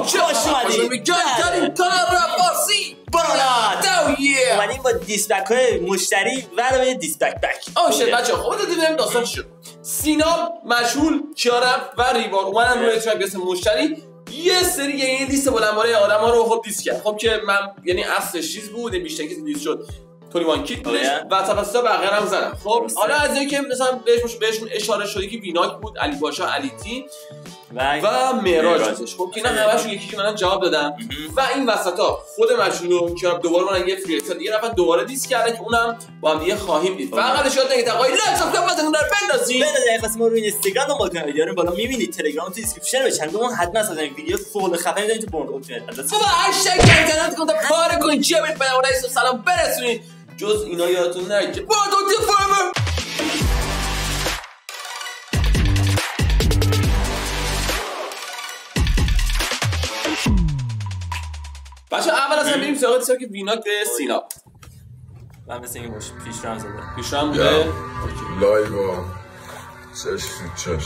خوش اومدید داریم کانال فارسی بانات اومدیم با دیسبک های مشتری و روی دیسبک بک. آشه بچه خب دیدیم داستان شد. سینا مشهول کیارم و ریوار اومدن روی ترک اسم مشتری یه سری یه لیست بلندباره آدما رو خب دیس کرد. خب که من یعنی اصلش چیز بود بیشتر که دیس شد 21 کیت بودش و تفاصیل بقیه هم زدم. خب حالا از اینکه که مثلا بهشون اشاره شده که ویناک بود، علی باشا، علی تی و معراج هستش. خب که اینا همشون یکی من جواب دادم و این وسطا خود مشهور که دوباره من یه فریستایل یه نفر دوباره دیس کرده که اونم با هم دیگه خواهیم دید. فقط اشاره نگید آقا لایک سابسکرایب بزنید اون رو بندازید. بذارید خواستیم رو اینستاگرام دنبال کنید. ویدیو رو بالا می‌بینید، تلگرام تو دیسکریپشن بچن. اون حتما از این ویدیو فول خفن می‌ذارید تو برد اپشن. بابا هشتگ اینترنت گفتم پاره کنید چه برید به اون سلام برسونید. جز اینا یادتون نره که برد اپشن فورور. بچه اول از هم بریم سراغ دیسا که ویناک به سینا. من مثل اینکه پیش رو هم زده. پیش رو هم بوده؟ لایو چشم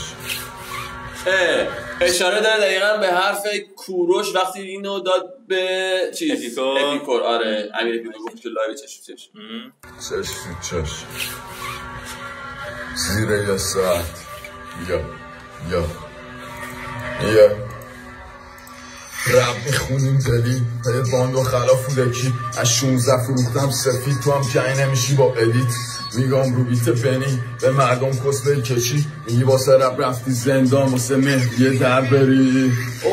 اشاره داره دقیقا به حرف کوروش وقتی اینو داد به چیز اپیکور. آره امیر اپیکور گفت که لایو چشم زیر یه ساعت یا رب میخونیم دلی یه باند و خلاف فودکی از 16 فروختم سفید تو هم جنگ نمیشی با الیت میگم رو بیت بنی به مردم کسبه کشی میگی واسه رب رفتی زندان واسه مهدیه در بری.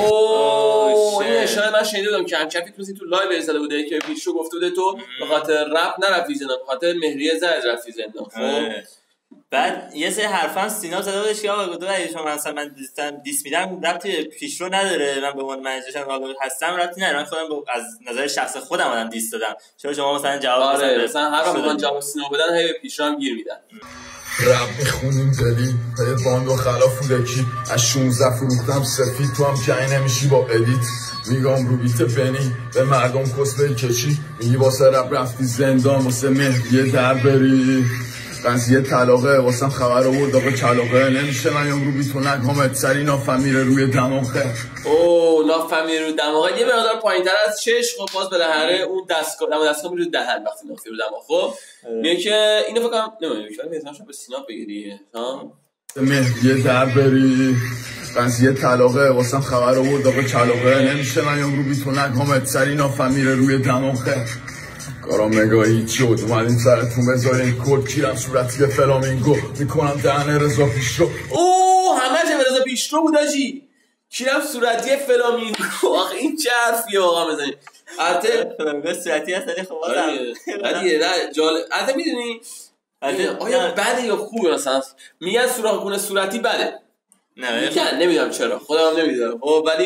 این اشاره من شنیده بودم که همچنین فکر تو لایو ارساله بوده که پیشو گفته بوده تو به خاطر رپ نرفتی زندان به خاطر مهریه زرد رفتی زندان. خب بعد یه سری حرفا سینا زده بودش که آقا گفته اگه شما مثلا من دیس میدم ربطی پیشرو نداره، من به عنوان منیجرشم هستم ربطی نداره، من خودم از نظر شخص خودم آدم دیس دادم. چرا شما مثلا جواب مثلا هر وقت من جواب سینا بدن هی به پیشرو هم گیر میدن. رب میخونیم دلی یه باند و خلاف فودکی از 16 فروختم سفید تو هم جنگ نمیشی با الیت میگم رو بیت بنی به مردم کسبه کشی میگی واسه رب رفتی زندان واسه مهدیه در بری. قضیه طلاقه واسم خبر آورد آقا کلاقه نمیشه من رو بیتون نگامت سری نافمیره روی دماغه. نافمیره رو دماغه یه مقدار پایین‌تر از چش. خب باز بالاخره اون دستگاه میره دهن وقتی نافی رو دماغ. خب میگه که اینو فکر کنم نمیدونم به سینا بگیری ها مهدیه در بری. قضیه طلاقه واسم خبر آورد آقا کلاقه نمیشه من رو بیتون نگامت سری نافمیره روی دماغه. کارام نگاهی چی بود اومدین سرتون بذارین کد کیرم صورتی فلامینگو میکنم دهن رضا پیشرو. همه به رضا پیشرو بود آجی. کیرم صورتی فلامینگو. آخه این چه حرفیه واقعا بزنید. البته فلامینگو صورتی هست ولی خب ولی نه جالب. البته میدونی آیا بده یا خوبه؟ مثلا میگن سوراخ صورتی بده. نه نمیدونم چرا خودم نمیدونم.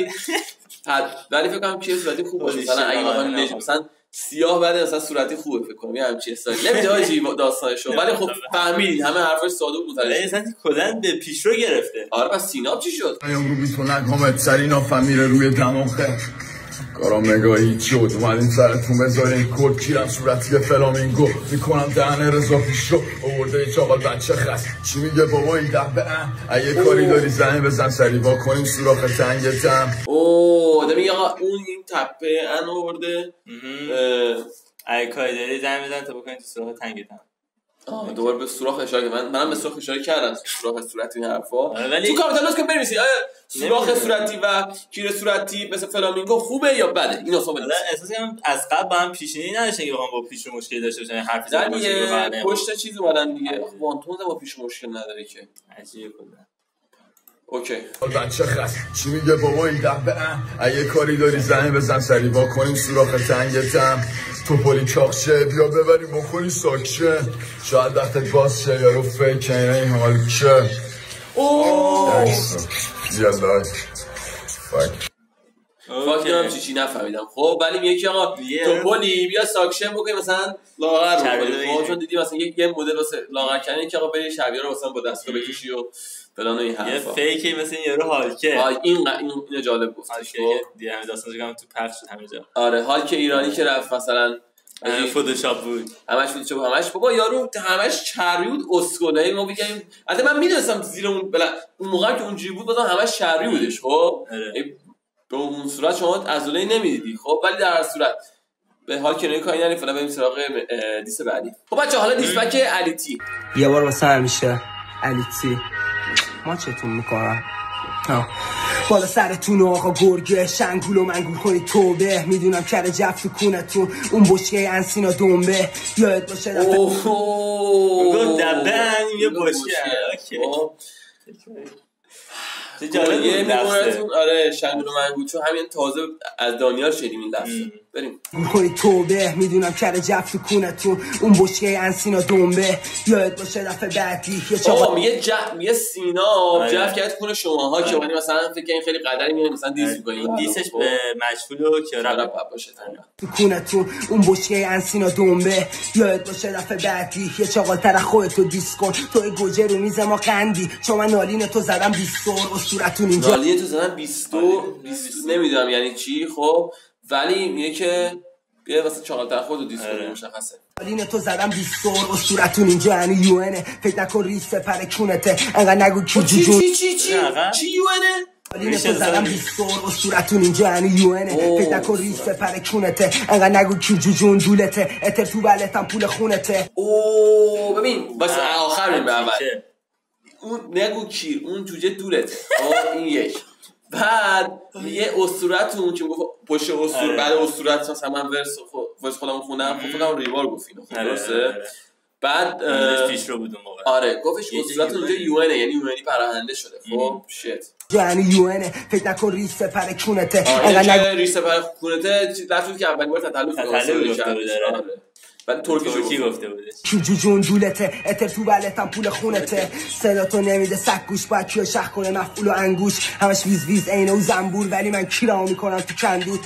ولی فکر کنم که صورتی خوب باشه. مثلا اگه بخوام مثلا سیاه بده مثلا صورتی خوبه فکر کنم یه همچین استایل نمیده آجی داستانشو. ولی خب فهمیدین همه حرفاش ساده بود متوجه مثلا کلا به پیشرو گرفته. آره پس سیناب چی شد؟ من رو بیتون نگامت سری نافمیره روی دماغه. کارام نگاهی چی بود اومدین سرتون بذارین کد کیرم صورتی فلامینگو میکنم دهن رضا پیشرو. آورده یه چاقال بچه خست چی میگه بابا این دبه اگه کاری داری زنه بزن سری با کنیم سوراخ تنگتم. ده میگه آقا اون این تپه ان آورده اگه کاری داری زنه بزن تا بکنیم تو سوراخ تنگتم. دوباره به سوراخ اشاره منم به سوراخ اشاره کردم. سوراخ صورتی این حرفا تو کامنت لازم که بنویسید آیا سوراخ صورتی و کیر صورتی مثل فلامینگو خوبه یا بده. اینو اصلا احساس کنم از قبل با هم پیشینی نداشتن که بخوام با پیش مشکل داشته باشن. حرفی زدن پشت چیز اومدن دیگه. وانتون با پیش مشکل نداره که عجیبه کلا. اوکی بچه خست چی میگه بابا این دبه اگه کاری داری زنه بزن سری با کنیم سوراخ تنگتم. تو پولی چاقشه بیا ببریم بکنی ساکشه شاید وقتت باز شه یارو فیک اینه این حال که بیا لایک فاک دارم چی نفهمیدم. خب ولی میگه که آقا تو پولی بیا ساکشه بکنی مثلا لاغر بکنی. چون دیدی مثلا یه مدل واسه لاغر کردن که آقا بری شبیه رو مثلا با دستگاه بکشی و فلان این حرفا. یه فیکی مثلا یارو هالکه. اینو جالب گفتش. خب دیگه همین داستانش تو پخش شد همه جا. آره هالک ایرانی که رفت مثلا فتوشاپ بود همش بابا یارو همش چربی بود اسکلایی. ما بگیم البته من میدونستم زیر اون موقع که اونجوری بود بازم همش چربی بودش. خب به اون صورت شما عضله نمیدیدی خب، ولی در هر صورت به حال کناری کاری نداریم. فعلا بریم سراغ دیس بعدی. خب بچه‌ها حالا دیسپک علیتی یه بار واسه همیشه علیتی ما چتون میکنم بالا سرتون آقا گرگه شنگول و منگول کنید توبه میدونم کره جفت تو کونتون اون بشکه انسینا دنبه یاد باشه دفعه گفت دبن یه بشکه یه میمونتون آره شنگول و منگول، چون همین تازه از دانیال شدیم این لفظه. بریم کنید توبه میدونم کره جفت تو کونتون اون بشکه انسینا دنبه یاد باشه دفعه بعدی یه چاقا میگه سینا جفت کرد کون شماها که ولی مثلا فکر این خیلی قدری میاد مثلا دیس می‌کنید. دیسش به مجهول و کیارا باشه تو کونتون اون بشکه انسینا دنبه یاد باشه دفعه بعدی یه چاقال‌تر خودتو دیس کن تو گوجه رو میز ما قندی چون من نالین تو زدم 20 صورتون اینجا نالین تو زدم 20 نمیدونم یعنی چی خب، ولی میگه که بیا واسه چاقال‌تر خودتو دیس کنی مشخصه. نالین تو زدم 20 صورتون اینجا یعنی یوئنه فکر نکن ریس سپر کونته انقدر نگو کی جوجون چی یوئنه نالین تو زدم 20 صورتون اینجا یعنی یوئنه فکر نکن ریس سپر کونته انقدر نگو کی جوجون دولته اتر تو بلتم پول خونته. اوه ببین واسه آخر میریم اول اون نگو کی اون جوجه دولته این یک. بعد یه اسطورتون که گفت پشت اسطوره بعد اسطورت مثلا من ورس خودم خوندم خودم ریوار گفت اینو خب درسته. بعد پیش رو بود اون موقع آره گفتش اسطورتون اونجا یوئنه یعنی یوئنی پراکنده شده خب شت یعنی یوئنه فکر نکن ریس سپر کونته انقدر ریس سپر کونته لفظی که اول بار تتلف کرد بعد ترکی گفته بودش جوجون دولته اتر تو بلتم پول خونته صدا تو نمیده سگ گوش باید کیو شخ کنه مفعول و انگوش همش ویز ویز عینه و زنبور ولی من کیرامو میکنم تو کندود.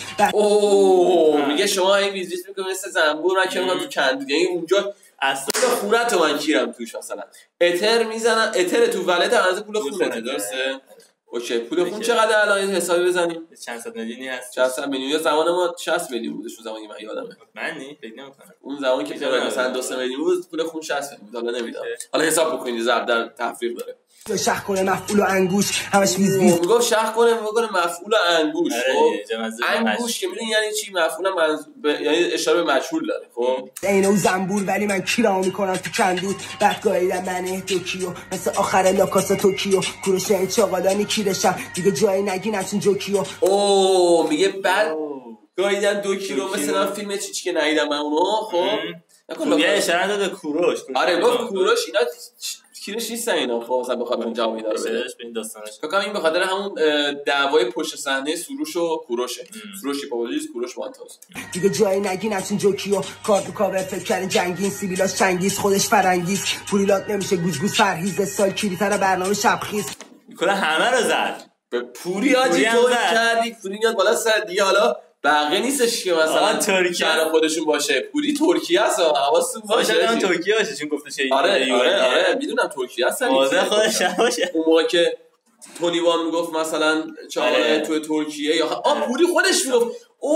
میگه شما این ویز ویز میکنه مثل زنبور من کیرامو تو کندود یعنی اونجا اصلا خونتو من کیرم توش مثلا اتر میزنم اتر تو ولت از پول خونته درسته. اوکی پول خون چقدر الان حسابی بزنیم؟ چند صد میلیونی هست؟ چند صد میلیون. زمان ما 60 میلیون بودش اون زمانی من یادمه. معنی فکر نمی‌کنم. اون زمان که مثلا 2 میلیون بود پول خون 60 میلیون بود. حالا نمیدونم. حالا حساب بکنید ضرب در تفریق داره. شخ کنه مفعول و انگوش همش ویز ویز میگم شخ کنه مفعول و انگوش. خب انگوش که میدونی یعنی چی؟ مفعول یعنی اشاره به مجهول داره. خب عینه و زنبور ولی من کیرامو میکنم تو کندود بعد گاییدم من توکیو مثل آخر لاکاس توکیو کوروش این چاقالانی کیرشم دیگه جایی نگی نچین جوکیو. میگه بعد گاییدن 2 کیلو مثلا فیلم چیچی که ندیدم من اونو خب یه اشاره داد به کوروش. آره گفت کوروش اینا کیرش نیستن اینا خب مثلا بخواد اون جواب اینا رو بده به این داستانش فکر کنم این به خاطر همون دعوای پشت صحنه سروش و کوروشه. سروش پاولیس کوروش وانتاز دیگه جایی نگی نچین جوکیو کار تو کاور فکر کردن جنگین سیبیلاش چنگیز خودش فرنگیز پولیلات نمیشه گوزگوز فرهیز سال کلیتر برنامه شبخیز کلا همه رو زد به پوری آجی تو کردی پوری میاد بالا سر دیگه. حالا بقیه نیستش که مثلا ترکیه خودشون باشه پوری ترکیه است حواستون باشه ترکیه باشه چون گفته چه آره میدونم ترکیه است واضح خودش باشه. اون موقع که تونی وان میگفت مثلا چاله تو ترکیه یا پوری خودش میگفت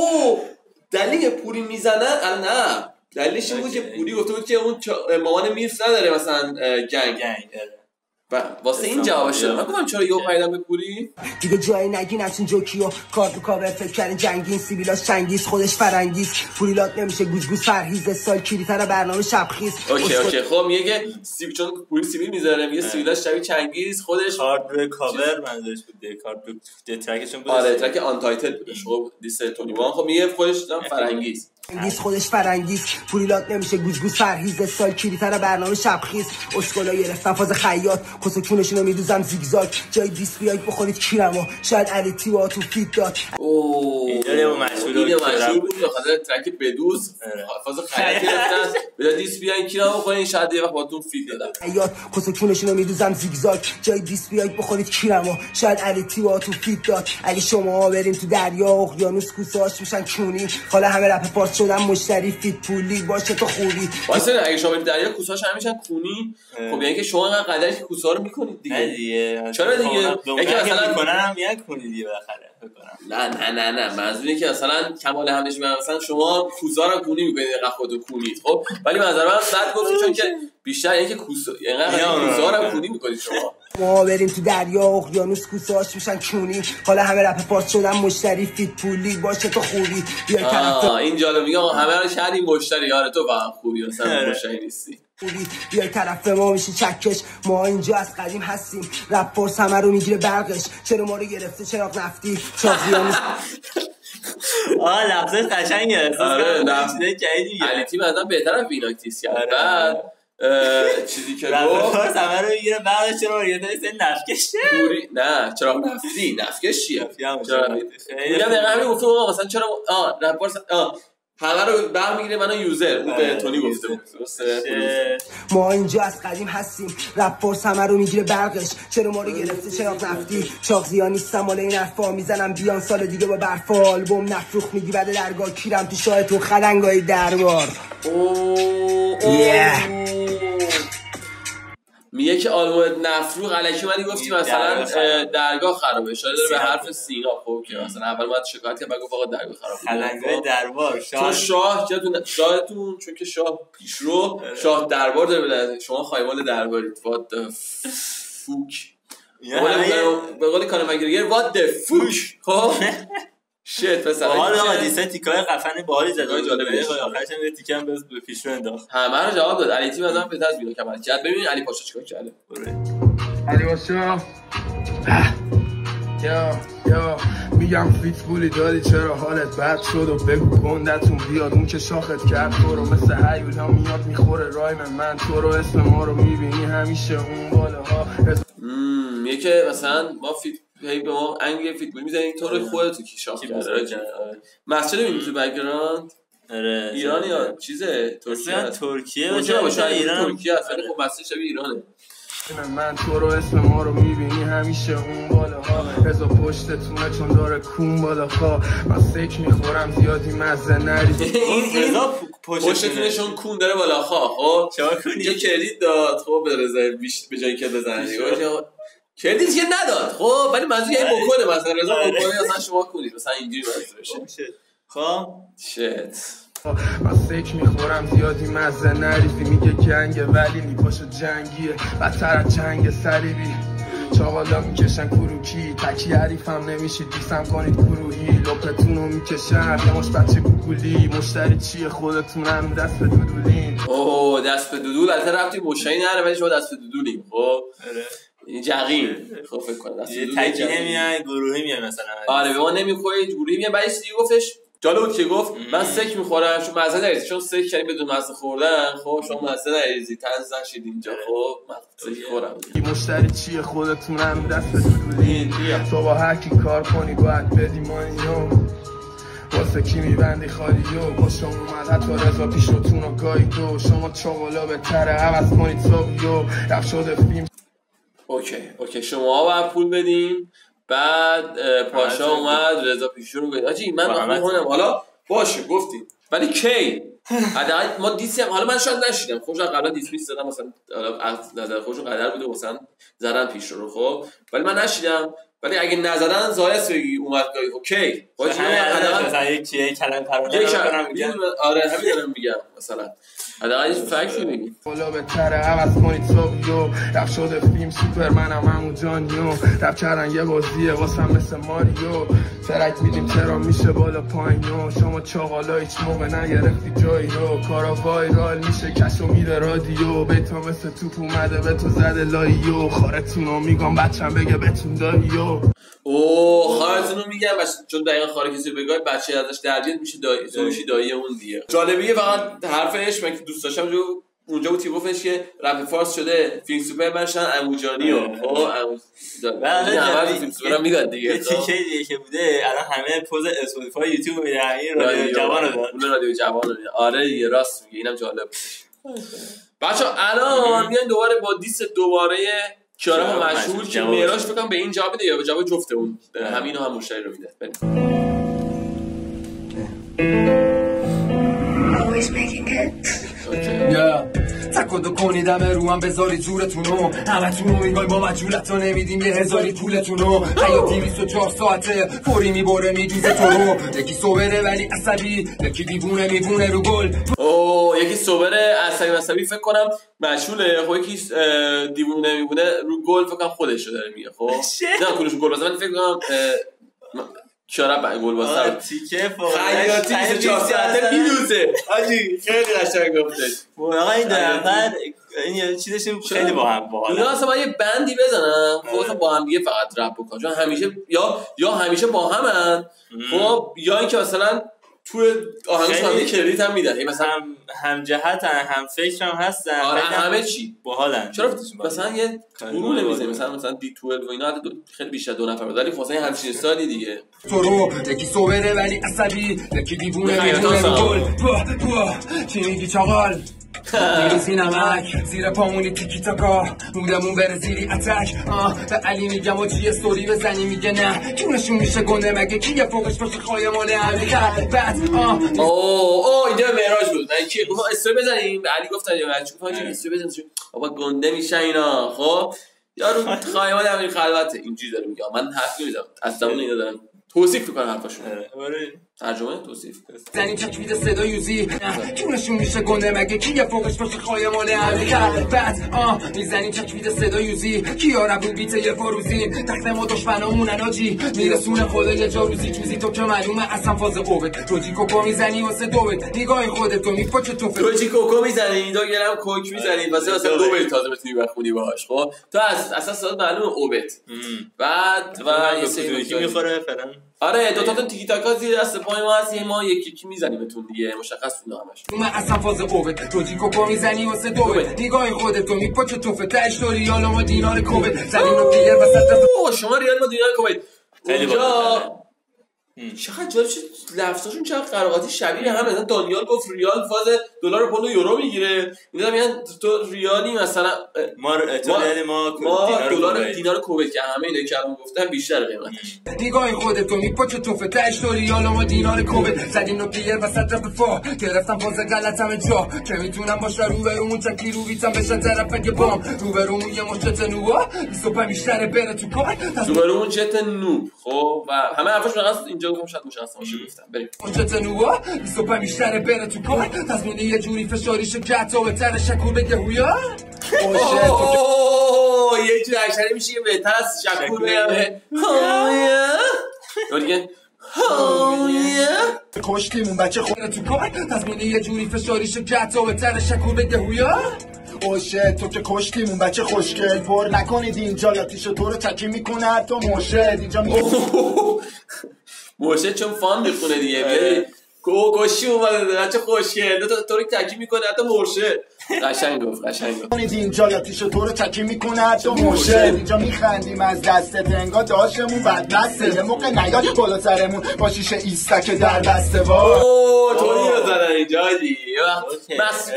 دلیل پوری میزنن نه دلیلش این بود که پوری گفته بود که اون مامان میرس نداره مثلا گنگ واسه این جواب شد. من گفتم چرا یهو پیدام به پوری دیگه جایی نگی نچین جوکیو کار تو کاور فکر کردن جنگین سیبیلاش چنگیز خودش فرنگیز پولیلات نمیشه گوزگوز فرهیز سال کلیتر برنامه شبخیز. اوکی خب میگه چون پوری سیبیل میذاره میگه سیبیلاش شبیه چنگیز خودش کارت کاور منظورش بود کارت ترکشون بود. آره ترک آن تایتل بودش خب دیس تونی وان خب میگه خودش فرنگیز خودش فرنگیز پولیلات نمیشه گوزگوز فرهیز سال کلیتر برنامه شبخیز اسکولا گرفتن فاز خیاط کسکونشون رو میدوزم زیگزاگ جای دیس بیاید بخورید کیرمو شاید علیتی با تو فیت داد. اینجا مشهور بود بخاطر ترک بدوز فاز خیاط گرفتن بیا دیس بیاید کیرمو بخورید شاید یه وقت با تو فیت دادن خیاط کسکونشون رو میدوزم زیگزاگ جای دیس بیاید بخورید کیرمو شاید علیتی با تو فیت داد. اگه شما بریم تو دریا اقیانوس کوسه‌هاش میشن کونی حالا همه رپ پارس شدن مشتری فیت پولی باشه تو خوبی واسه اگه شما برید دریا کوسه‌هاش همیشن کونی. خب یعنی که شما انقدر قدرش کوسه رو میکنید دیگه چرا دیگه یکی مثلا میکنن یک کنید دیگه بالاخره نه منظوری که مثلا کمال همش مثلا شما کوسه رو کونی میکنید اینقدر خودتون کونید خب ولی منظور من بعد گفتم چون که بیشتر اینکه کوسه اینقدر کوسه رو کونی میکنید شما ما بریم تو دریا اقیانوس کوساش میشن کونی، حالا همه رپ پارس شدن مشتری فیت پولی باشه تو خوبی بیا طرف این جالب میگه همه رو شهری مشتری یاره تو فقط خوبی مثلا مشتری نیستی بیای طرف ما میشی چکش، ما اینجا از قدیم هستیم رپ پارس همه رو میگیره برقش، چرا ما رو گرفته چراغ نفتی چاقیانوس لفظه قشنگه. آره لفظه جدیدیه. علی تیم مثلا بهتر از ویناکتیس کرد. بعد چیزی که گفت همه رو میگیره بعدش چرا مارگریتا این نفکشه پوری نه چرا نفتی نفکش چیه میگم دقیقا همین گفته آقا مثلا چرا رپور همه رو برمیگیره منو یوزر اون به تونی گفته بود ما اینجا از قدیم هستیم رپ پارس همه رو میگیره برقش، چرا ما رو گرفته چراغ نفتی چاق زیان نیستم مال این حرفا، میزنم بیان سال دیگه با برفا آلبوم نفروخ میگی بعد درگاه کیرم تو شاه تو خدنگای دربار. میگه که آلبوم نفروخ الکی منی گفتی مثلا درگاه خرابه، شاید داره به حرف سینا. خب که مثلا اول باید شکایت کنه بگو آقا درگاه خرابه خدنگای دربار تو شاهتون چون که شاه پیشرو شاه دربار داره بلده شما خایمال دربارید what the fuck به قول کانر مک‌گریگر what the fuck. خب شت پس حالا دیسه تیکای قفن باحالی زد جالبه آخرش هم تیکه هم به پیشرو انداخت همه رو جواب داد. علی تیم مثلا بهتر از بیرون کمال کرد. ببین علی پاشا چیکار کرده. علی پاشا یا میگم فیت بولی دادی چرا حالت بد شد و بگو گندتون بیاد اون که شاخت کرد تو رو مثل هیولا میاد میخوره رایم من تو رو اسم ما رو میبینی همیشه اون بالاها میگه که مثلا ما فیت هی به ما انگل فیت بولی میزنی تو رو خودت کی شاخ کرده. مسجد میبینی تو بک‌گراند ایران یا چیزه ترکیه باشه ایران ترکیه اصلا خب مسجد شبیه ایرانه. من تو رو اسم ما رو میبینی همیشه اون بالاها رضا پشتتونه چون داره کون بالاها من سک میخورم زیادی مزه نریزی این رضا پشتتونه چون کون داره بالاها. خب یه کردیت داد خب به رضا به جایی که بزنه کردیت که نداد خب ولی منظور این بکنه مثلا رضا بکنه اصلا شما کنید مثلا اینجوری منظور بشه. خب شت من سک میخورم زیادی مزه نریزی میگه جنگه ولی میپاشو جنگیه بدتر از جنگ صلیبی چاقالا میکشن کروکی تکی حریفم نمیشید دیسم کنید گروهی لپتون رو میکشن یماش بچه گوگولی مشتری چیه خودتون هم دست به دودولین. دست به دودول البته ربطی مشتری نره ولی شما دست به دودولیم. خب این جقیم خب فکر کنم دست به دودول تکی نمیان گروهی میان مثلا آره به ما نمیخورید گروهی میان بعد چیزی گفتش جالب بود که گفت من سک میخورم چون مزه نریزی چون سک کردی بدون مزه خوردن. خب شما مزه نریزی تنز نشید اینجا. خب من سک خورم مشتری چیه خودتون هم دست به دودولین تو با هر کی کار کنی باید بدی مانیو واسه کی میبندی خالیو با شما اومد حتی رضا پیشتون رو گاهی دو شما چاقالا بهتره عوض کنید سابیو رفت شده فیلم. اوکی شما باید پول بدین بعد پاشا اومد رضا پیشو رو گفت آجی من میخونم حالا باشه گفتیم ولی کی حداقل ما دیسی هم حالا من شاید نشیدم خب شاید قبلا دیس میس دادم مثلا حالا از نظر خودشون قدر بوده مثلا زدن پیش رو خب ولی من نشیدم ولی اگه نزدن زایس بگی اومد گاهی اوکی باشه حداقل مثلا یک کلمه پرونده میگم آره همین دارم میگم مثلا حداقل هیچ فکتی بگی بالا بهتره عوض کنید سابیو رفت شده فیلم سوپرمنم همون جانیو رفت کردن یه بازیه واسم مثل ماریو ترک میدیم چرا میشه بالا پایینو شما چاقالا هیچ موقع نگرفتی جاییو کارا وایرال میشه کشو میده رادیو بیتا مثل توپ اومده به تو زده لاییو خارتونو میگم بچم بگه بتون داییو خارتونو میگم چون دقیقا خاره کسی بگه بچه ازش دربیاد میشه دایی اون دیگه. جالبیه فقط حرفش من که دوست داشتم اونجا بود گفتش که رپ فارس شده فیلم سوپر بشن اموجانی و فیلم سوپر هم میگن دیگه. یه تیکه دیگه که بوده الان همه پوز اسپاتیفای یوتیوب میدن این رادیو جوان رو داد رادیو جوان رو آره دیگه راست میگه اینم جالب بچا. الان میان دوباره با دیس دوباره کیارم مشهور که معراج فکر کنم به این جواب بده یا به جواب جفت اون همینو هم مشتری رو میده. Yeah. تکادو کنیدم رو هم بذاری جورتونو همتونو میگای با مجولتو نمیدیم یه هزاری پولتونو حیاتی 24 ساعته فوری میبره میدوزه تو رو یکی صبره ولی عصبی یکی دیوونه رو گل یکی صبره عصبی فکر کنم مشهوله خب یکی دیوونه میمونه رو گل فکر کنم خودش رو داره میگه خب نه کلوش گل بازه من فکر کنم کیارب گل بازه تیکه خیاطی 24 ساعته میدوزه آجی خیلی قشنگ گفتش آقا این در این چیزش خیلی با هم باحاله اینا اصلا یه بندی بزنن خب با هم دیگه فقط رپ بکنن چون همیشه یا همیشه با همن خب یا اینکه مثلا تو آهنگشون کردیت هم میدن مثلا هم جهتن هم فکر هم هستن همه چی باحالن چرا مثلا یه گروه نمیزنه مثلا دی12 و اینا خیلی بیشتر 2 نفر ولی خاصه همچین سالی دیگه تو رو یکی صبره ولی عصبی یکی دیوونه گل چی میگی چاقال میریزی نمک زیر پامونی تیکی تاکا مودمون بره زیری اتک به علی میگم و چیه ستوری بزنی میگه نه کونشون میشه گنده مگه کیه فوقش باشه خواهی ماله حقیقت بعد اینجا مهراج بود من کی گفتم استوری بزنیم به علی گفتن یا بچه‌ها فاجعه استوری بزنیم بابا گنده میشن اینا خب یارو خواهی ماله همین خلوته اینجوری داره میگه من حرف نمیزنم اصلا اینا دارن توصیف میکنن حرفاشون ترجمه توصیف زنی چکوید صدا یوزی کونشون میشه گنده مگه کیه فوقش باشه خواهی ماله حقیقت بعد میزنی چکوید صدا یوزی کیا ربو بیته یه فروزین تخت ما دشمنامونن آجی میرسونه خدا یه جا روزی چوزی تو که معلومه اصلا فاز قوت توجی کوکو میزنی واسه دوبت نگاه خودت تو میپاچه تو توجی کوکو میزنی دو گرم کوک میزنی واسه دوبت تازه بتونی بخونی باهاش خب تو از اساس معلومه اوبت بعد و یه سری میخوره فلان آره دو تا تیکی تاکا زیر دست پای ما هست ما یکی میزنیمتون دیگه مشخص بود همش من اصلا فاز قوت توجی کوکو میزنی واسه دوبت نگاه خودت تو میپاچه تو فتش تو ریال ما دینار کوبت زمین رو پیر وسط شما ریال ما دینار کوبت خیلی اونجا چقدر جالب شد لفظاشون چقدر قراقاتی شبیه هم مثلا دانیال گفت ریال فاز دلار پوند یورو میگیره اینا میگن تو ریالی مثلا ما دلار دینار کویت که همه اینا که الان گفتن بیشتر قیمتش نگاه خودت تو میپاچه تو فتش تو ریال ما دینار کوبت زدیم رو پیر وسط رپ فا گرفتم فاز غلطم جا که میتونم باشه رو برامون چکی رو بیتم بشن طرف اگه بام رو برامون یه مشت نوآ 25 بیشتر بره تو کار رو برامون جت نوب خب و همه حرفش فقط اینجا گفتم شاید مشخص باشه گفتم بریم مشت نوآ 25 بیشتر بره تو کار تصمیم یه جوری فشاریش گتا و تر شکو بگه هویا یه جوری اشاره میشه بهتر از شکو بگه هویا کشتیمون بچه خونه تو کار تصمیم یه جوری فشاریش گتا و تر شکو بگه هویا اوشه تو که کشتیمون بچه خوشگل پر نکنید اینجا یا تیشو تو رو تکی میکنه حتی مرشد اینجا مرشد چون فان میخونه دیگه کشی اومده بچه خوشگل تو رو تکی میکنه حتی مرشد قشنگ گفت اینجا یا تیشو تو رو تکی میکنه حتی مرشد اینجا میخندیم از دستت انگار داشتمون بدبسته یه موقع نیاد بالا سرمون با شیشه ایستک در بسته توری رو زدن اینجا دی مست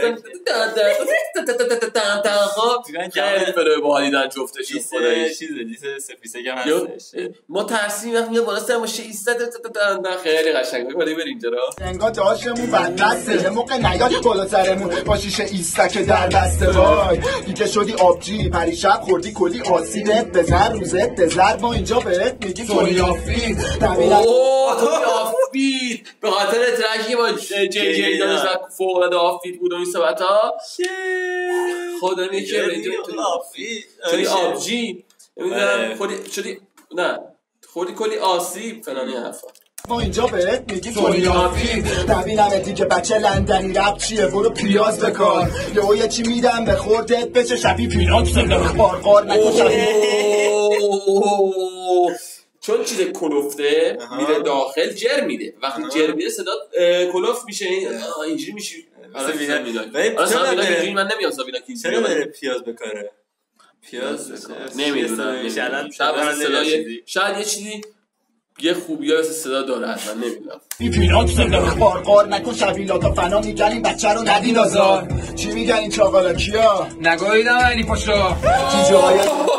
خیلی بره باحالی دارن جفتشون خداییش چیزه سفیسه که هستش ما ترسیم وقتی میاد بالا سرمون ایستاد خیلی قشنگه ولی بریم اینجا انگار داشتمون بدبسته یه موقع نیاد بالا سرمون با شیشه ایستک در بسته وای دیگه شدی آبجی پریشب خوردی کلی آسیبت بزر روزت بزر ما اینجا بهت میگی توی آفید توی آفید به خاطر ترکی با جی دانش و فوق العاده آفید بود و این صحبت ها خدا میگه توی آبجی خوردی کلی آسیب فلانی حرفا ما اینجا بهت میگی توی آفید نبینمتی که بچه لندنی رب چیه برو پیاز بکار یه چی میدم به خوردت بچه شبی پیران سندم قارقار نکن چون چیز کلفته میره داخل جر میده وقتی جر میده صدا کلفت میشه اینجوری میشه من نمیام سابینا که چرا بره پیاز بکاره نمیدونم شاید یه چیزی یه خوبی ها صدا داره حتما نمیدونم پیران سندم قارقار نکن شبیلاتا فنا میگن این بچه رو ندین آزار چی میگن این چاقالا کیا نگاهیدم علی پاشا چی جای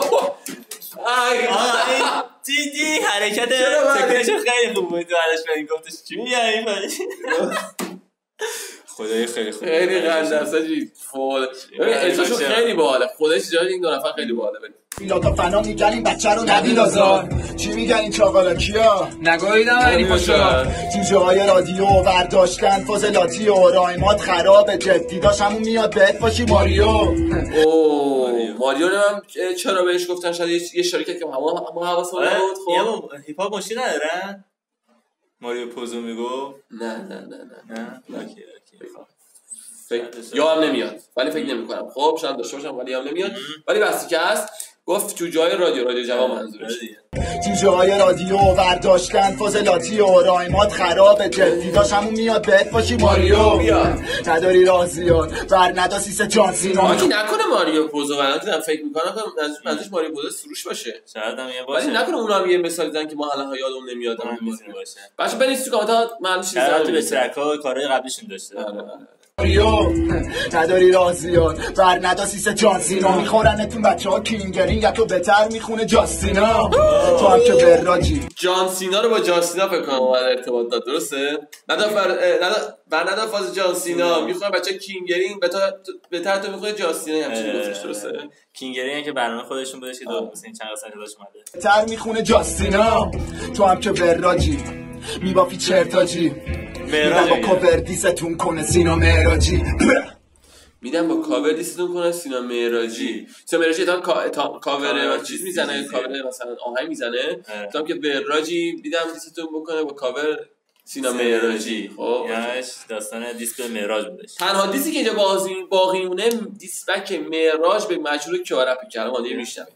دیدی حرکت تکنشو خیلی خوب بود تو علش بگیم گفتش چی میگه این خدای خیلی خوب خیلی خنده است آجی فول اجراشون خیلی باحاله خودش اجرای این دو نفر خیلی باحاله میلادا فنا میگن این بچه رو نبیل آزار چی میگن این چاقالا کیا نگاهیدم علی پاشا جوجه های رادیو ورداشتن فاضلاتی و رایمات خرابه جدی داشت همون میاد بهت باشی ماریو ماریو رو هم چرا بهش گفتن شاید یه شرکت که ما حواسمون نبود خب هیپ هاپ موشی ندارن ماریو پوزو میگو نه اوکی یا هم نمیاد ولی فکر نمی‌کنم خب شاید داشته باشم ولی هم نمیاد ولی بحثی که هست گفت جوجه های رادیو جواب منظورش جوجه های رادیو ورداشتن فاضلاتی و رایمات خرابه جدی داشت همون میاد بهت باشی ماریو نداری رازیات بر ندا سیسه جانسینو آکی نکنه ماریو پوزو ولی فکر میکنم ازش ماریو پوزو سروش باشه شاید هم یه باشه ولی نکنه اونا هم یه مثال دیدن که ما الان یادمون نمیاد باشه بچه بنویسید تو کامنت من چیزی به ترک‌ها کارهای قبلیشون داشته ماریو نداری رازیات بر ندا سیسه جانسینو میخورنتون بچه ها کینگرینگ یکو بهتر میخونه جاستینا تو هم که براجی جانسینا رو با جاستینا فکر کنم اومد ارتباط داد درسته؟ ندا فاز جانسینا میخوام بچه کینگرینگ بهتر تو میخونه جاستینا همچین گفتش درسته؟ کینگرینگ که برنامه خودشون بودش که دو مثلا چند قسمت داشت اومده بهتر میخونه جاستینا تو هم که براجی میبافی چرتاجی میدم با کاور دیستون کنه سینا مهراجی میدم با کاور دیستون کنه سینا مهراجی سینا مهراجی تا کاور و چیز میزنه کاور مثلا آهنگ میزنه تا که وراجی میدم دیستون بکنه با کاور سینا مهراجی خب یاش داستان دیست به مهراج بودش تنها دیستی که اینجا باقی مونه دیسبک مهراج به مجهول کیارپی کرده ما دیگه میشنویم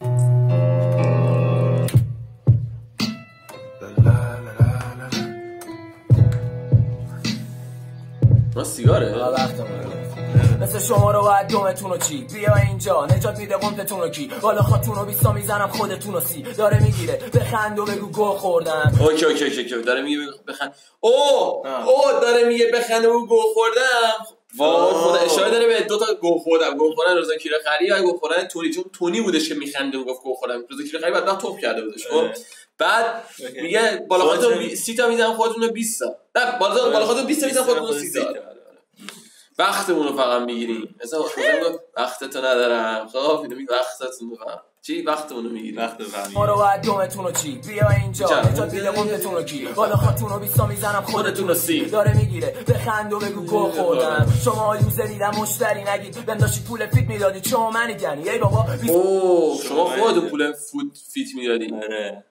ما سیگاره؟ مثل شما رو باید دومتون رو چی بیا اینجا نجات میده قمتتون رو کی بالا خاتون رو بیستا میزنم خودتون رو سی داره میگیره بخند و بگو گو خوردم اوکی داره میگه بخند داره میگه بخند و گو خوردم وای خدا اشاره داره به دو تا گو خوردن رضا کیرخری و گو خوردن تونی چون تونی بودش که میخنده و گفت گو خوردم رضا کیرخری بعد توپ کرده بودش خب بعد میگه بالا خودتون 30 تا میزنم خودتون رو 20 تا نه بالا خودتون 20 تا میزنم خودتون رو 30 تا وقتمون رو فقط میگیریم مثلا خودم وقتتو ندارم خب میگم وقتتون رو چی وقتمون رو میگیریم ما رو باید دومتون رو چی بیا اینجا نجات میده قمتتون رو کی بالا خاتون رو 20 تا میزنم خودتون رو 30 داره میگیره بخند و بگو گو خوردم شما یوزریدم مشتری نگید بهم داشتید پول فیت میدادید شما منید یعنی ای بابا شما خودتون پول فیت میدادید آره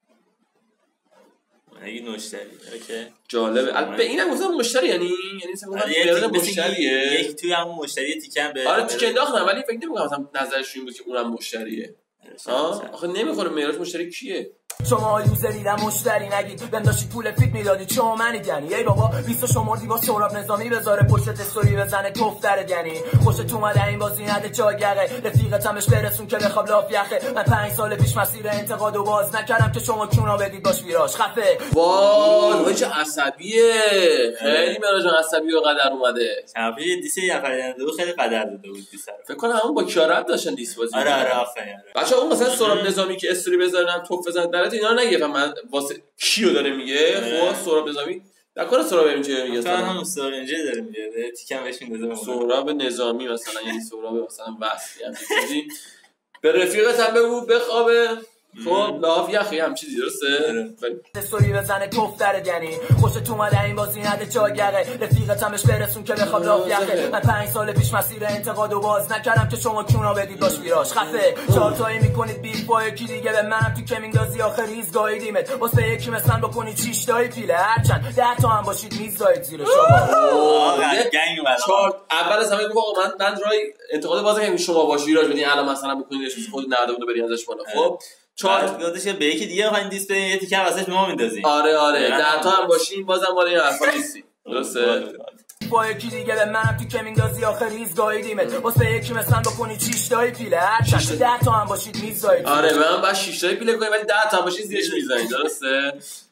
اگه مشتری اوکی جالبه البته اینم گفتم مشتری یعنی مثلا مشتریه یک توی همون مشتری تیکن به آره تیکن انداختم ولی فکر نمی‌کنم مثلا نظرش این بود که اونم مشتریه آخه نمیخوره معراج مشتری کیه شما یوزریدم مشتری نگید بهم داشتید پول فیت میدادید شما منید یعنی ای بابا 20 شمردی با سهراب نظامی بذاره پشت استوری بزنه کفترت یعنی خوشت اومده این بازی نده جاگره رفیقتم بهش برسون که بخواب لاف یخه من 5 سال پیش مسیر انتقاد و باز نکردم که شما کیونا بدید باش ویراج خفه وای چه عصبیه خیلی معراج عصبی و قدر اومده چنبی دیس یه نفر دو خیلی قدر داده بود دیس فکر کنم همون با کیارب داشتن دیس بازی آره آفرین بچا اون مثلا سهراب نظامی که استوری بذارن توپ بزنن درات اینا رو نگه من واسه کیو داره میگه خب سهراب نظامی نکنه سهراب اینجوری میگه مثلا هم سهراب اینجوری داره میگه تیکم بهش میندازه سهراب نظامی مثلا یعنی سهراب مثلا وصلی هم چیزی به رفیقت هم بگو بخوابه خب لاف یخی هم چیزی درسته استوری بزنه کفترت یعنی خوشت اومده این بازی نده جاگره رفیقتم بهش برسون که بخواب لاف یخه من 5 سال پیش مسیر انتقاد و باز نکردم که شما کیونا بدید باش ویراج خفه 4 تایی میکنید بیل با یکی دیگه به منم تو کمینگازی آخر ریز گاییدیمت واسه یکی مثلا بکنید 6 تایی پیله هرچند 10 تا هم باشید میذارید زیر شما گنگ اول از همه گفت آقا من رای انتقاد باز که شما باش ویراج بدین الان مثلا بکنید خود نرده بود برید ازش بالا خب 4 گفتش که به یکی دیگه بخواید دیسپلی یه تیکه واسش ما میندازیم آره 10 تا هم باشین بازم مال این حرفا نیستی درسته با یکی دیگه به منم تو کمینگازی آخر ریز گاییدیمت واسه یکی مثلا بکنید 6 تایی پیله هرچند 10 تا هم باشید میذارید آره من بعد 6 تایی پیله کنیم ولی 10 تا هم باشید زیرش میذارید درسته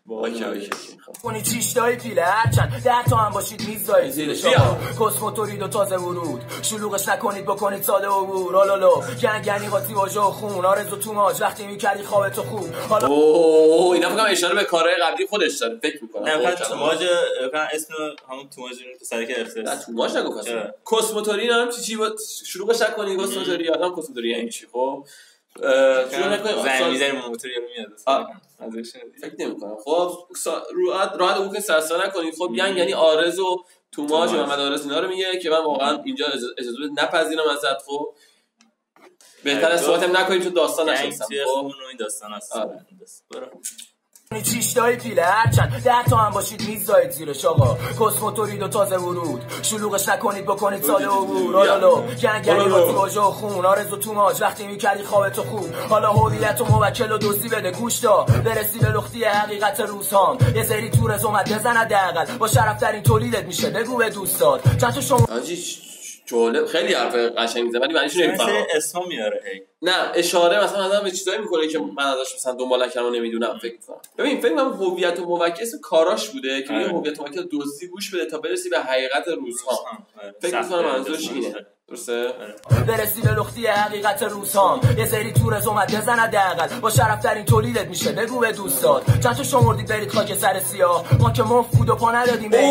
اوکی کنی چیشتای پیله هرچند 10 تا هم باشید میزدایید زیرش کسموتورید و تازه ورود شلوغش نکنید بکنید ساده عبور آلالو گنگنی قاطی واژه و خون آرزو تو ماج وقتی میکردی خوابتو خوب حالا اینا فکرم اشاره به کارهای قبلی خودش داره فکر میکنم نه فقط توماج اسم همون توماج رو تو سر که اختصاص نه توماج نگفت کسموتوری هم چی شلوغش نکنید کسموتوری آدم کسموتوری یعنی چی خب شروع نکنیم زنگ میزنیم موتور یارو میاد فکر نمی‌کنم خب راحت اون که سرسا نکنید خب یعنی آرز و توماج و محمد آرز اینا رو میگه که من واقعا اینجا اجازه نپذیرم ازت خب بهتر از صحبتم نکنیم چون داستان نشستم خب اون داستان است برو چیشتای پیله هرچند 10 تا هم باشید میزدایید زیرش آقا کسموتورید و تازه ورود شلوغش نکنید بکنید ساده عبور آلالو گنگنی قاطی واژه و خون آرزو تو ماج وقتی میکردی خوابتو خوب حالا هویت و موکل و دزدی بده گوش دا برسی به لختی حقیقت روزهام یه سری تو رزومت بزن حداقل با شرفترین تولیدت میشه بگو به دوستات چند تا شما جالب خیلی حرف قشنگ میزنه ولی معنیش نمیفهمم اسمو میاره هی نه اشاره مثلا آدم به چیزایی میکنه که من ازش مثلا دنبال نکردم و نمیدونم فکر میکنم ببین فکر کنم هویت و موکل اسم کاراش بوده که میگه هویت و موکل دزدی گوش بده تا برسی به حقیقت روزها فکر میکنم منظورش اینه درسته برسی به لختی حقیقت روزهام یه سری تو رزومت بزن حداقل با شرفترین تولیدت میشه بگو به دوستات چند تا شمردید برید خاک سر سیاه ما که مفت بود و پا ندادیم به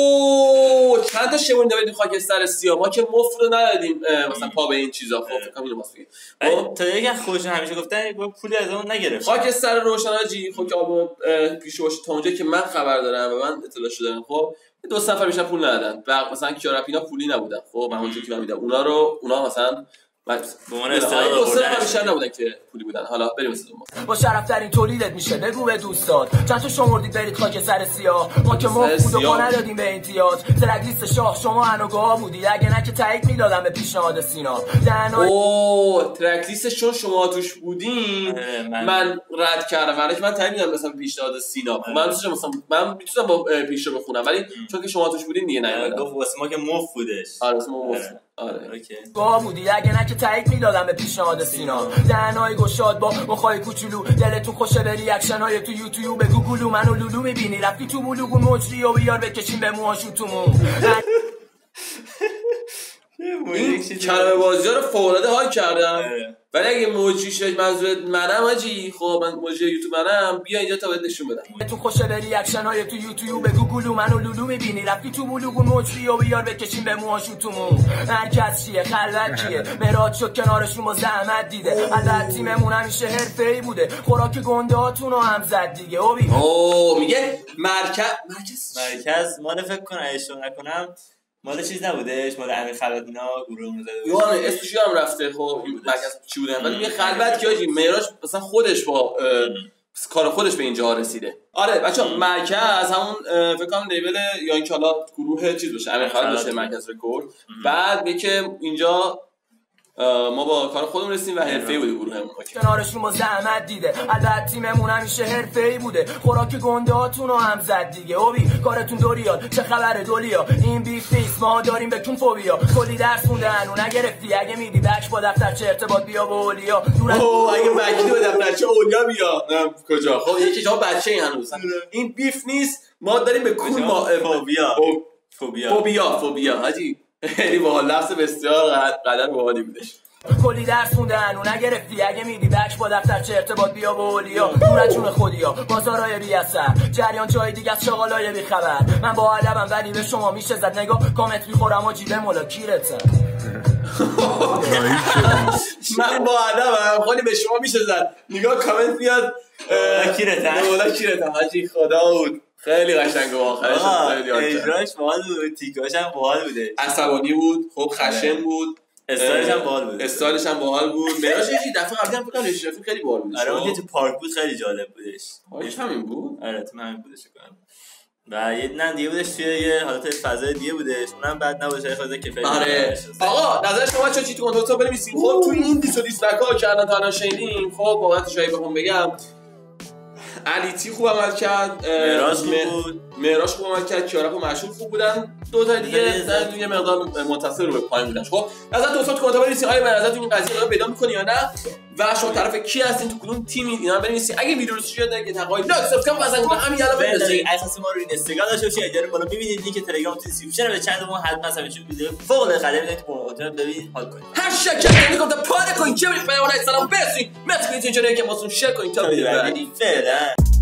چند تا شمردید برید خاک سر سیاه ما که مفت رو ندادیم مثلا پا به این چیزا خب فکر کنم اینو واسه بگید تا یه خودش همیشه گفتن پولی از اون نگرفت خاک سر روشناجی خب که آلبوم پیش باشه تا اونجا که من خبر دارم و من اطلاع شدم خب 2 نفر بیشتر پول ندادن و مثلا کیارپینا پولی نبودن خب من اونجوری که میدم اونا مثلا به عنوان اصطلاح نفر بیشتر نبودن که پولی بودن حالا بریم مثلا با شرفترین تولیدت میشه بگو به دوستات چند تا شمردید برید خاک سر سیاه ما که مفت بود و پا ندادیم به این تیاتر ترک لیست شاه شما هنوگاه بودید اگه نه که تایید میدادم به پیشنهاد سینا ترک لیست شما توش بودین من رد کردم ولی که من تایید میدادم مثلا پیشنهاد سینا من دوستم مثلا من میتونم با پیشو بخونم ولی چون که شما توش بودین دیگه نیومدم واسه ما که مفت بودش آره واسه ما مفت آره اوکی با بودی اگه نه که تایید میدادم به پیشنهاد سینا دهنای گشاد با مخای کوچولو دلتون خوشه به ریاکشن های تو یوتیوب به گوگلو منو لولو میبینی رفتی تو بلوگون مجری و بیار بکشیم به موهاشو تو مو این کلمه بازی ها رو فوق‌العاده حال کردم ولی اگه موجیش منظورت منم آجی خب من موجی یوتیوب منم بیا اینجا تا بهت نشون بدم تو خوشه به ریاکشن های تو یوتیوب به گوگلو منو لولو میبینی رفتی تو بلوگون مجری و بیار بکشیم به موهاشو تو مو مرکز چیه خلوت کیه مراد شد کنارشون با زحمت دیده حالت تیممون همیشه حرفه‌ای بوده خوراک گنده هاتون رو هم زد دیگه میگه مرکز مال فکر کنم اشتباه نکنم مال چیز نبودش مال امیر خلوت اینا گروه زده بود یوان اسمش هم رفته خب مرکز چی بودن ولی میگه خلوت که آجی معراج مثلا خودش با کار خودش به اینجا رسیده آره بچه‌ها مرکز همون فکر کنم لیبل یا اینکه حالا گروه چیز باشه امیر خلوت باشه مرکز رکورد بعد میگه که اینجا ما با کار خودمون رسیدیم و حرفه‌ای بوده گروهمون کنارشون با زحمت دیده البته تیممون همیشه حرفه‌ای بوده خوراک گنده هاتون رو هم زد دیگه کارتون دوریال چه خبره دولیا این بیف نیست ما داریم بهتون فوبیا کلی درس خوندن و نگرفتی اگه میدی بک با دفتر چه ارتباط بیا با اولیا اگه بکی با دفتر چه اولیا بیا کجا خب یکی جا بچه این هنوز این بیف نیست ما داریم به کول ما فوبیا حاجی خیلی باحال لفظ بسیار قدر باحالی بودش کلی درس خوندن و نگرفتی اگه میدی بک با دفتر چه ارتباط بیا با اولیا دورتون خودیا بازارای ریاست جریان جای دیگه از شغالای بی خبر من با ادبم ولی به شما میشه زد نگاه کامنت میخورم و جیبه مولا کیرتم من با ادبم خیلی به شما میشه زد نگاه کامنت بیاد کیرتم حاجی خدا بود خیلی قشنگه واقعا اجراش باحال بود تیکاش هم باحال بوده عصبانی بود خب خشن بود استایلش هم باحال بود معراج یه دفعه قبلا فکر کنم اشرافی خیلی باحال بود آره اون که تو پارک بود خیلی جالب بودش همین بود آره تو همین بودش کنم و یه نه دیگه بودش توی یه حالت فضای دیگه بودش اونم بعد نباشه خود کیفیت آره آقا نظر شما چی تو کامنت ها بنویسید خب تو این 20 دیسلایک‌ها که الان تا الان شنیدیم خب واقعا شاید بخوام بگم علی تی خوب عمل کرد معراج بود مهراج خوب اومد کرد، کیارپ و مشهور خوب بودن، دو تا دیگه یه مقدار متصل رو به پایین بودن. خب نظر دوستان تو کامنت بنویسید آیا به نظرتون این قضیه رو پیدا می‌کنه یا نه و شما طرف کی هستین، تو کدوم تیمی، اینا بنویسید. اگه ویدیو رو شیر دارید که تقاعد لایک سابسکرایب بزنید و همین الان بنویسید. اساس ما رو این اینستاگرام داشته باشید، اگر بالا می‌بینید لینک تلگرام تو دیسکریپشن به چند ما حتما همین ویدیو فوق العاده می‌دید تو مقاطع ببینید حال کنید. هشت شکر میگم تا پاره کنید چه می‌خواید سلام برسید. مرسی که اینجوریه که واسون شیر کنید تا ویدیو بعدی. فعلا